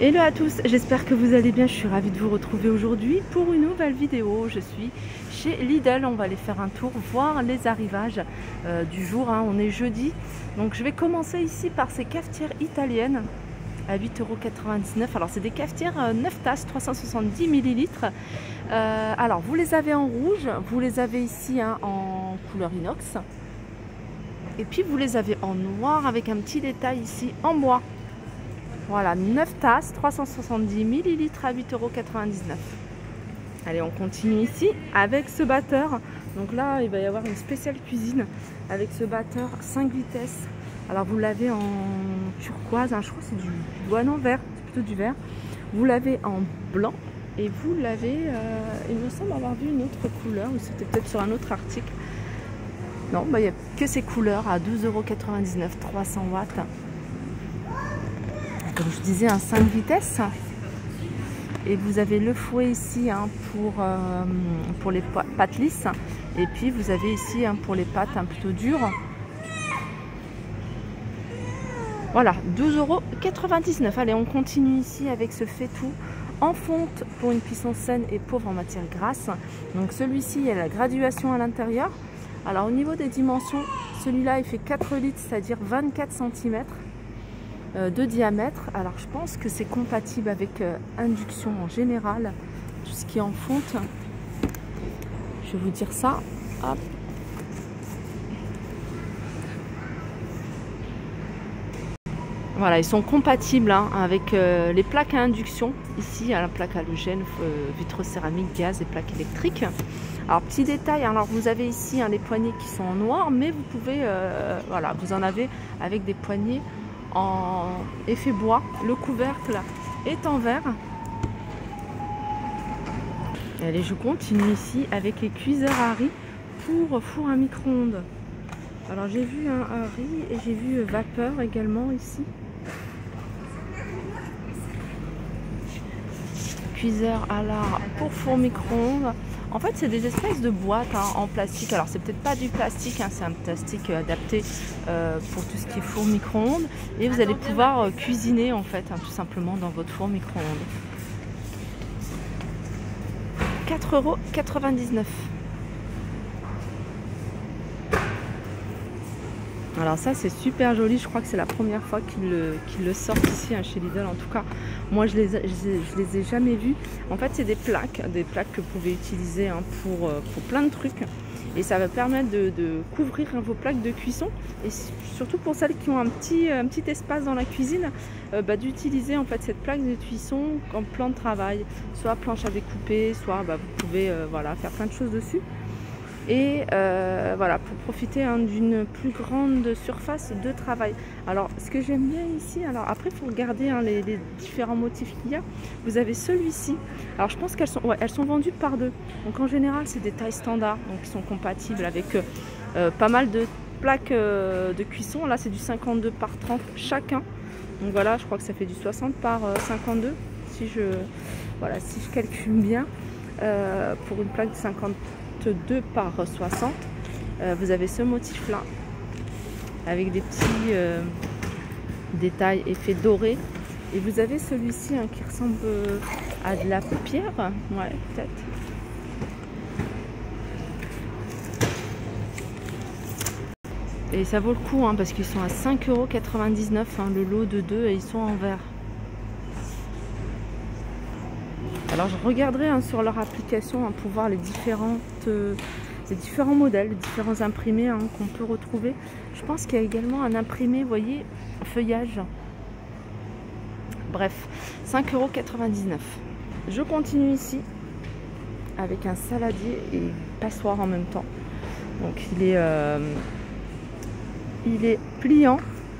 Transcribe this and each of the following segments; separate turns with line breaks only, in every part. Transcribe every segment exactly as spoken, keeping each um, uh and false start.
Hello à tous, j'espère que vous allez bien. Je suis ravie de vous retrouver aujourd'hui pour une nouvelle vidéo. Je suis chez Lidl, on va aller faire un tour, voir les arrivages euh, du jour, hein. On est jeudi, donc je vais commencer ici par ces cafetières italiennes à huit euros quatre-vingt-dix-neuf. Alors c'est des cafetières euh, neuf tasses, trois cent soixante-dix millilitres. Euh, alors vous les avez en rouge, vous les avez ici hein, en couleur inox. Et puis vous les avez en noir avec un petit détail ici en bois. Voilà, neuf tasses, trois cent soixante-dix millilitres à huit euros quatre-vingt-dix-neuf. Allez, on continue ici avec ce batteur. Donc là, il va y avoir une spéciale cuisine avec ce batteur cinq vitesses. Alors vous l'avez en turquoise, hein, je crois que c'est du bois non vert, c'est plutôt du vert. Vous l'avez en blanc et vous l'avez, euh, il me semble avoir vu une autre couleur, ou c'était peut-être sur un autre article. Non, bah, il n'y a que ces couleurs à douze euros quatre-vingt-dix-neuf, trois cents watts. Comme je disais, un cinq vitesses. Et vous avez le fouet ici hein, pour, euh, pour les pâtes lisses. Et puis vous avez ici hein, pour les pâtes un plutôt dures. Voilà, douze euros quatre-vingt-dix-neuf. Allez, on continue ici avec ce faitout en fonte pour une cuisson saine et pauvre en matière grasse. Donc celui-ci, il y a la graduation à l'intérieur. Alors au niveau des dimensions, celui-là il fait quatre litres, c'est-à-dire vingt-quatre centimètres de diamètre. Alors je pense que c'est compatible avec euh, induction en général, tout ce qui est en fonte. Je vais vous dire ça. Hop. Voilà, ils sont compatibles hein, avec euh, les plaques à induction. Ici, à la plaque halogène, euh, vitre céramique, gaz et plaques électriques. Alors petit détail, alors vous avez ici hein, les poignées qui sont en noir, mais vous pouvez, euh, voilà, vous en avez avec des poignées en effet bois. Le couvercle est en verre. Allez, je continue ici avec les cuiseurs à riz pour four à micro-ondes. Alors j'ai vu un à riz et j'ai vu vapeur également ici. Cuiseur à lard pour four micro-ondes. En fait, c'est des espèces de boîtes hein, en plastique. Alors, c'est peut-être pas du plastique, hein, c'est un plastique adapté euh, pour tout ce qui est four micro-ondes. Et vous allez pouvoir euh, cuisiner, en fait, hein, tout simplement dans votre four micro-ondes. quatre euros quatre-vingt-dix-neuf. Alors ça c'est super joli, je crois que c'est la première fois qu'ils le, qu'ils le sortent ici hein, chez Lidl. En tout cas, moi je les, je, je les ai jamais vus. En fait c'est des plaques, des plaques que vous pouvez utiliser hein, pour, pour plein de trucs. Et ça va permettre de, de couvrir hein, vos plaques de cuisson. Et surtout pour celles qui ont un petit, un petit espace dans la cuisine, euh, bah, d'utiliser en fait cette plaque de cuisson comme plan de travail. Soit planche à découper, soit bah, vous pouvez euh, voilà, faire plein de choses dessus. Et euh, voilà, pour profiter hein, d'une plus grande surface de travail. Alors ce que j'aime bien ici, alors après il faut regarder hein, les, les différents motifs qu'il y a. Vous avez celui-ci, alors je pense qu'elles sont, ouais, elles sont vendues par deux. Donc en général c'est des tailles standards, donc qui sont compatibles avec euh, pas mal de plaques euh, de cuisson. Là c'est du cinquante-deux par trente chacun. Donc voilà, je crois que ça fait du soixante par cinquante-deux si je, voilà, si je calcule bien. Euh, pour une plaque de cinquante-deux par soixante, euh, vous avez ce motif là avec des petits euh, détails effets dorés, et vous avez celui-ci hein, qui ressemble à de la pierre, ouais peut-être. Et ça vaut le coup hein, parce qu'ils sont à cinq euros quatre-vingt-dix-neuf hein, le lot de deux, et ils sont en verre. Alors je regarderai hein, sur leur application hein, pour voir les, différentes, euh, les différents modèles, les différents imprimés hein, qu'on peut retrouver. Je pense qu'il y a également un imprimé, vous voyez, feuillage. Bref, cinq euros quatre-vingt-dix-neuf. Je continue ici avec un saladier et une passoire en même temps. Donc il est, euh, il est pliant,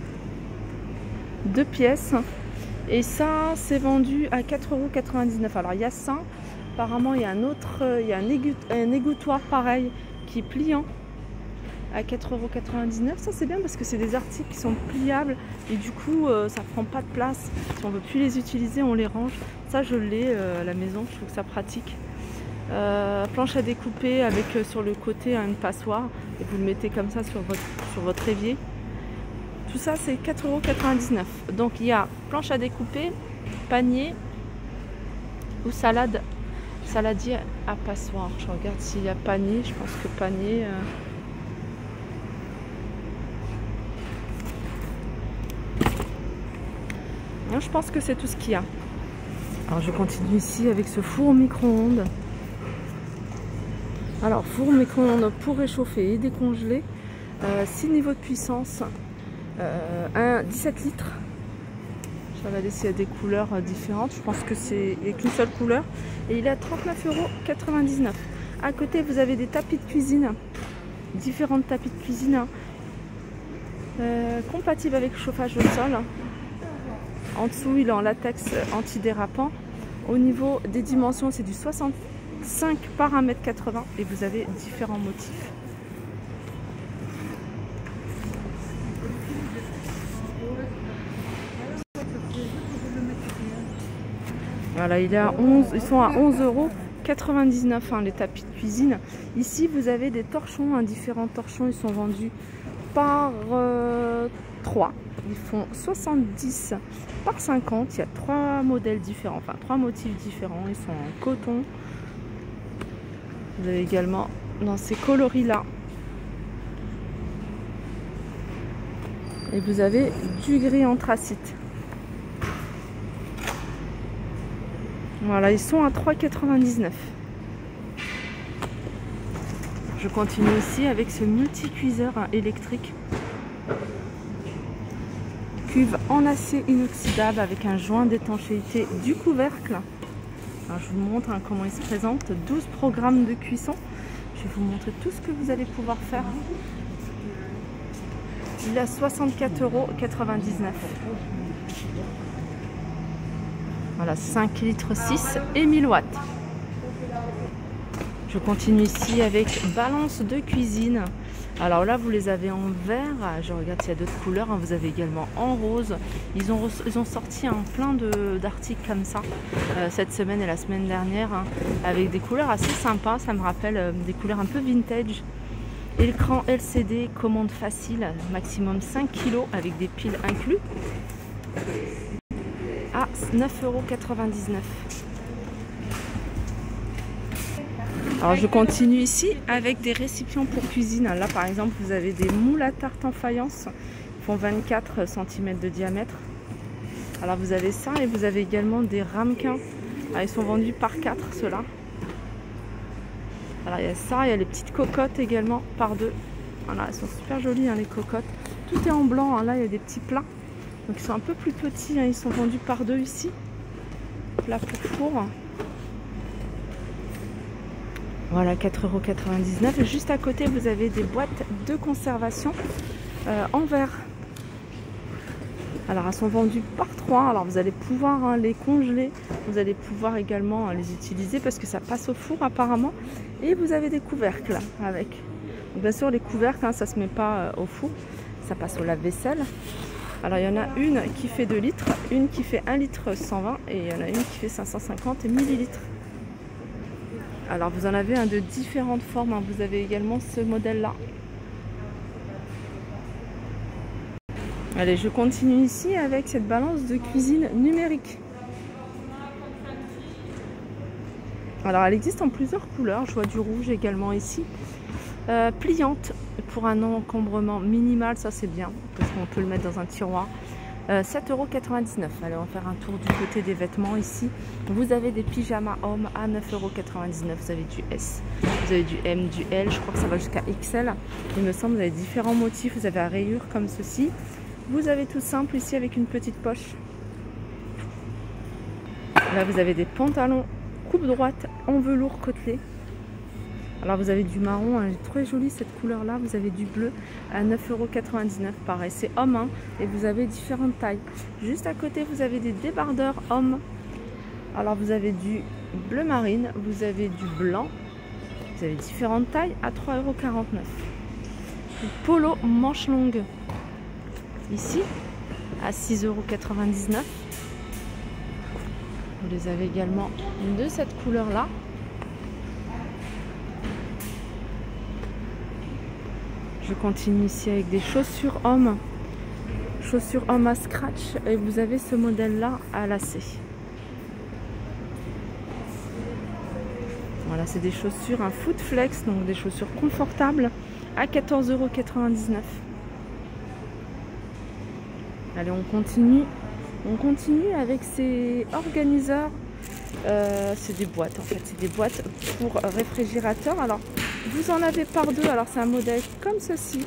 deux pièces. Et ça, c'est vendu à quatre euros quatre-vingt-dix-neuf. Alors, il y a ça. Apparemment, il y a un autre, il y a un, égout, un égouttoir pareil qui est pliant à quatre euros quatre-vingt-dix-neuf. Ça, c'est bien parce que c'est des articles qui sont pliables et du coup, euh, ça prend pas de place. Si on veut plus les utiliser, on les range. Ça, je l'ai euh, à la maison. Je trouve que ça pratique. Euh, planche à découper avec euh, sur le côté hein, une passoire. Et vous le mettez comme ça sur votre, sur votre évier. Tout ça, c'est quatre euros quatre-vingt-dix-neuf. Donc, il y a planche à découper panier ou salade, saladier à passoire. Je regarde s'il y a panier. Je pense que panier. Euh... Non, je pense que c'est tout ce qu'il y a. Alors je continue ici avec ce four au micro-ondes. Alors four au micro-ondes pour réchauffer et décongeler. Euh, six niveaux de puissance. Euh, un, dix-sept litres. Je vais regarder s'il y a des couleurs différentes. Je pense que c'est qu'une seule couleur. Et il est à trente-neuf euros quatre-vingt-dix-neuf. À côté, vous avez des tapis de cuisine. Différents tapis de cuisine. Euh, compatibles avec le chauffage au sol. En dessous, il est en latex antidérapant. Au niveau des dimensions, c'est du soixante-cinq par un mètre quatre-vingts et vous avez différents motifs. Voilà, il est à onze, ils sont à onze euros quatre-vingt-dix-neuf hein, les tapis de cuisine. Ici, vous avez des torchons, hein, différents torchons, ils sont vendus par euh, trois. Ils font soixante-dix par cinquante. Il y a trois modèles différents, enfin trois motifs différents. Ils sont en coton. Vous avez également dans ces coloris là. Et vous avez du gris anthracite. Voilà, ils sont à trois euros quatre-vingt-dix-neuf. Je continue ici avec ce multi-cuiseur hein, électrique. Cuve en acier inoxydable avec un joint d'étanchéité du couvercle. Alors, je vous montre hein, comment il se présente. douze programmes de cuisson. Je vais vous montrer tout ce que vous allez pouvoir faire. Il est à soixante-quatre euros quatre-vingt-dix-neuf. Voilà, cinq litres six et mille watts. Je continue ici avec balance de cuisine. Alors là, vous les avez en vert. Je regarde s'il y a d'autres couleurs. Vous avez également en rose. Ils ont, ils ont sorti un plein d'articles comme ça euh, cette semaine et la semaine dernière hein, avec des couleurs assez sympas. Ça me rappelle euh, des couleurs un peu vintage. Écran L C D, commande facile, maximum cinq kilos avec des piles inclus. À neuf euros quatre-vingt-dix-neuf. Alors je continue ici avec des récipients pour cuisine. Là par exemple vous avez des moules à tarte en faïence. Ils font vingt-quatre centimètres de diamètre. Alors vous avez ça et vous avez également des ramequins. Alors, ils sont vendus par quatre ceux-là. Alors il y a ça, il y a les petites cocottes également par deux. Voilà, elles sont super jolies hein, les cocottes. Tout est en blanc, hein. Là il y a des petits plats. Donc ils sont un peu plus petits, hein. Ils sont vendus par deux ici. Plat pour four. Voilà, quatre euros quatre-vingt-dix-neuf. Et juste à côté, vous avez des boîtes de conservation euh, en verre. Alors, elles sont vendues par trois. Alors, vous allez pouvoir hein, les congeler. Vous allez pouvoir également hein, les utiliser parce que ça passe au four apparemment. Et vous avez des couvercles avec. Donc, bien sûr, les couvercles, hein, ça ne se met pas euh, au four. Ça passe au lave-vaisselle. Alors, il y en a une qui fait deux litres, une qui fait un litre cent vingt et il y en a une qui fait cinq cent cinquante millilitres. Alors vous en avez un de différentes formes, hein. Vous avez également ce modèle-là. Allez, je continue ici avec cette balance de cuisine numérique. Alors elle existe en plusieurs couleurs, je vois du rouge également ici. Euh, pliante pour un encombrement minimal, ça c'est bien, parce qu'on peut le mettre dans un tiroir. Euh, sept euros quatre-vingt-dix-neuf. Allez, on va faire un tour du côté des vêtements ici. Vous avez des pyjamas hommes à neuf euros quatre-vingt-dix-neuf. Vous avez du S, vous avez du M, du L. Je crois que ça va jusqu'à X L. Il me semble, vous avez différents motifs. Vous avez à rayures comme ceci. Vous avez tout simple ici avec une petite poche. Là, vous avez des pantalons coupe droite en velours côtelé. Alors vous avez du marron, hein, très joli cette couleur là, vous avez du bleu à neuf euros quatre-vingt-dix-neuf, pareil, c'est homme hein, et vous avez différentes tailles. Juste à côté vous avez des débardeurs hommes. Alors vous avez du bleu marine, vous avez du blanc, vous avez différentes tailles à trois euros quarante-neuf. Polo manche longue, ici à six euros quatre-vingt-dix-neuf. Vous les avez également de cette couleur là. Je continue ici avec des chaussures hommes. chaussures homme à scratch et vous avez ce modèle là à lacets. Voilà, c'est des chaussures, un foot flex, donc des chaussures confortables à quatorze euros quatre-vingt-dix-neuf. Allez, on continue. On continue avec ces organiseurs. Euh, c'est des boîtes en fait, c'est des boîtes pour réfrigérateur. Alors, vous en avez par deux. Alors, c'est un modèle comme ceci.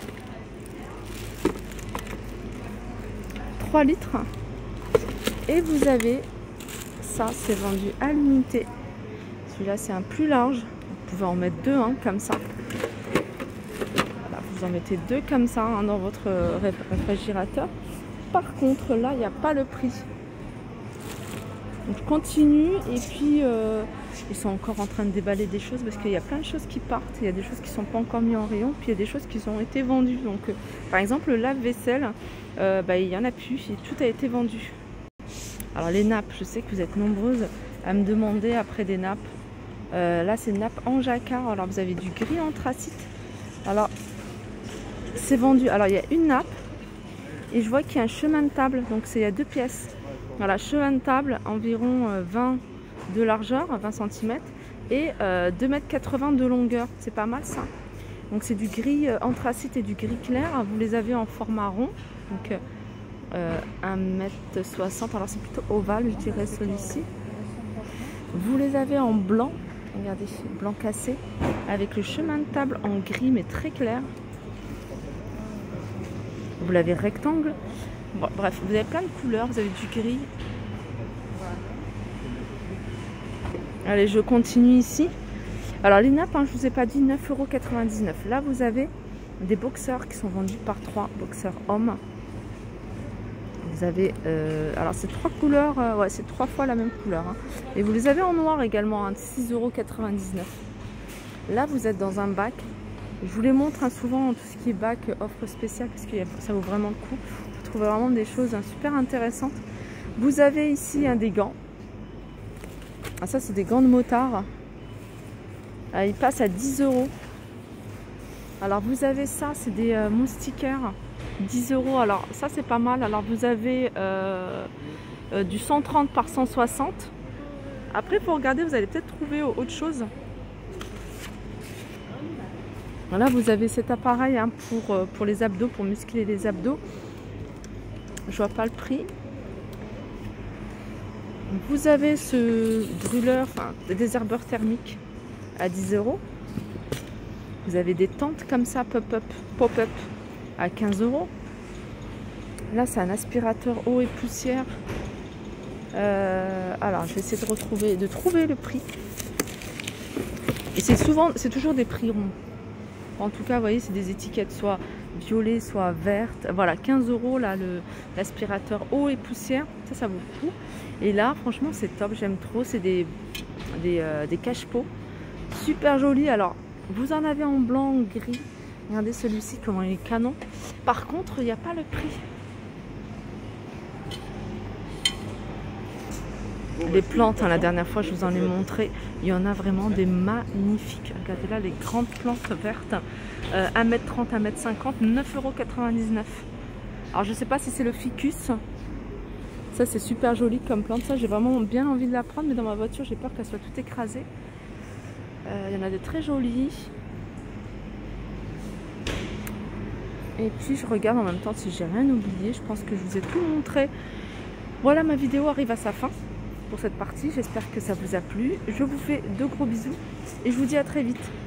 trois litres. Et vous avez ça, c'est vendu à l'unité. Celui-là, c'est un plus large. Vous pouvez en mettre deux, hein, comme ça. Voilà, vous en mettez deux comme ça hein, dans votre réfrigérateur. Par contre, là, il n'y a pas le prix. Donc, je continue. Et puis, euh, ils sont encore en train de déballer des choses parce qu'il y a plein de choses qui partent. Il y a des choses qui ne sont pas encore mises en rayon. Puis, il y a des choses qui ont été vendues. Donc, euh, par exemple, le lave-vaisselle, euh, bah, il n'y en a plus. Et tout a été vendu. Alors, les nappes, je sais que vous êtes nombreuses à me demander après des nappes. Euh, là, c'est une nappe en jacquard. Alors, vous avez du gris anthracite. Alors, c'est vendu. Alors, il y a une nappe. Et je vois qu'il y a un chemin de table. Donc, c'est il y a deux pièces. Voilà, chemin de table, environ vingt de largeur, vingt centimètres. Et euh, deux mètres quatre-vingts de longueur. C'est pas mal, ça. Donc, c'est du gris anthracite et du gris clair. Vous les avez en format rond. Donc, euh, un mètre soixante. Alors, c'est plutôt ovale, je dirais, celui-ci. Vous les avez en blanc. Regardez, blanc cassé, avec le chemin de table en gris mais très clair. Vous l'avez rectangle. Bon, bref, vous avez plein de couleurs, vous avez du gris. Allez, je continue ici. Alors les nappes, hein, je ne vous ai pas dit neuf euros quatre-vingt-dix-neuf. Là, vous avez des boxeurs qui sont vendus par trois, boxeurs hommes. Vous avez, euh, alors c'est trois couleurs, euh, ouais, c'est trois fois la même couleur. Hein. Et vous les avez en noir également, hein, six euros quatre-vingt-dix-neuf. Là, vous êtes dans un bac. Je vous les montre hein, souvent tout ce qui est bac, euh, offre spéciale, parce que ça vaut vraiment le coup. Vous trouvez vraiment des choses hein, super intéressantes. Vous avez ici hein, des gants. Ah, ça, c'est des gants de motard. Ah, ils passent à dix euros. Alors, vous avez ça, c'est des euh, moustiquaires. dix euros, alors ça c'est pas mal. Alors vous avez euh, euh, du cent trente par cent soixante. Après pour regarder, vous allez peut-être trouver autre chose. Là vous avez cet appareil hein, pour, euh, pour les abdos, pour muscler les abdos. Je vois pas le prix. Vous avez ce brûleur, enfin des désherbeurs thermiques à dix euros. Vous avez des tentes comme ça, pop-up, pop-up à quinze euros. Là, c'est un aspirateur eau et poussière. Euh, alors, je vais essayer de retrouver, de trouver le prix. Et c'est souvent, c'est toujours des prix ronds. En tout cas, vous voyez, c'est des étiquettes soit violet, soit verte. Voilà, quinze euros là, le l'aspirateur eau et poussière. Ça, ça vaut le coup. Et là, franchement, c'est top. J'aime trop. C'est des des, euh, des cache-pots super jolis. Alors, vous en avez en blanc, en gris. Regardez celui-ci, comment il est canon. Par contre, il n'y a pas le prix. Les plantes, hein, la dernière fois, je vous en ai montré. Il y en a vraiment des magnifiques. Regardez là, les grandes plantes vertes. Euh, un mètre trente, un mètre cinquante, neuf euros quatre-vingt-dix-neuf. Alors, je ne sais pas si c'est le ficus. Ça, c'est super joli comme plante. Ça, j'ai vraiment bien envie de la prendre. Mais dans ma voiture, j'ai peur qu'elle soit toute écrasée. Euh, il y en a de très jolis. Et puis je regarde en même temps si j'ai rien oublié. Je pense que je vous ai tout montré. Voilà, ma vidéo arrive à sa fin pour cette partie. J'espère que ça vous a plu. Je vous fais de gros bisous et je vous dis à très vite.